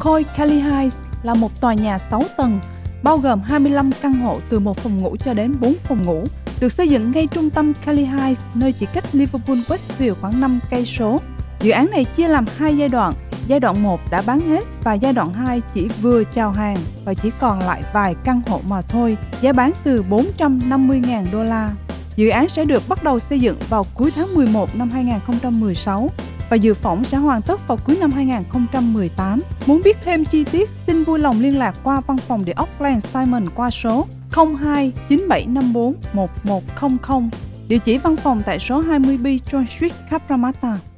McCoy Kelly Heights là một tòa nhà 6 tầng, bao gồm 25 căn hộ từ 1 phòng ngủ cho đến 4 phòng ngủ, được xây dựng ngay trung tâm Kelly Heights, nơi chỉ cách Liverpool Westfield khoảng 5 cây số. Dự án này chia làm 2 giai đoạn. Giai đoạn 1 đã bán hết và giai đoạn 2 chỉ vừa chào hàng và chỉ còn lại vài căn hộ mà thôi, giá bán từ 450.000 đô la. Dự án sẽ được bắt đầu xây dựng vào cuối tháng 11 năm 2016 và dự phỏng sẽ hoàn tất vào cuối năm 2018. Muốn biết thêm chi tiết, xin vui lòng liên lạc qua văn phòng The Auckland Simon qua số 02 9754 1100, địa chỉ văn phòng tại số 20B John Street, Cabramatta.